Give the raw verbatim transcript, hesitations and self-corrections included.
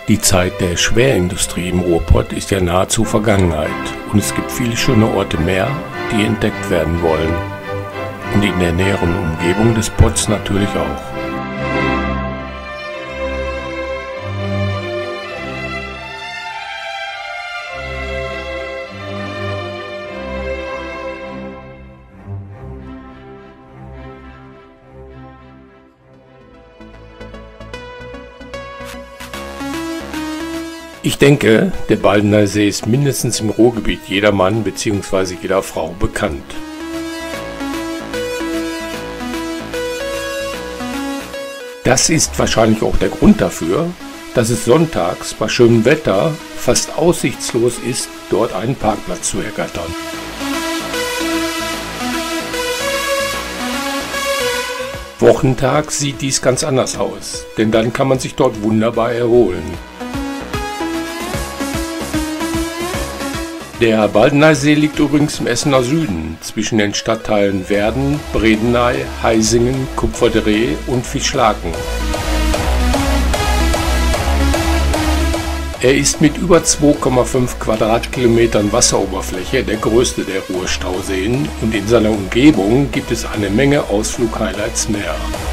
Die Zeit der Schwerindustrie im Ruhrpott ist ja nahezu Vergangenheit und es gibt viele schöne Orte mehr, die entdeckt werden wollen. Und in der näheren Umgebung des Potts natürlich auch. Ich denke, der Baldener See ist mindestens im Ruhrgebiet jeder Mann bzw. jeder Frau bekannt. Das ist wahrscheinlich auch der Grund dafür, dass es sonntags bei schönem Wetter fast aussichtslos ist, dort einen Parkplatz zu ergattern. Wochentags sieht dies ganz anders aus, denn dann kann man sich dort wunderbar erholen. Der Baldener See liegt übrigens im Essener Süden, zwischen den Stadtteilen Werden, Bredeney, Heisingen, Kupferdreh und Fischlaken. Er ist mit über zwei Komma fünf Quadratkilometern Wasseroberfläche der größte der Ruhrstauseen und in seiner Umgebung gibt es eine Menge Ausflug-Highlights mehr.